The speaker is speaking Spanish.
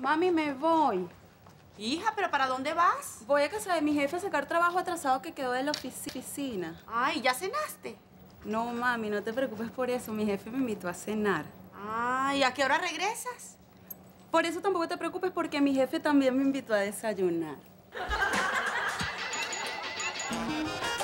Mami, me voy. Hija, ¿pero para dónde vas? Voy a casa de mi jefe a sacar trabajo atrasado que quedó de la oficina. Ay, ¿ya cenaste? No, mami, no te preocupes por eso. Mi jefe me invitó a cenar. Ay, ¿a qué hora regresas? Por eso tampoco te preocupes porque mi jefe también me invitó a desayunar.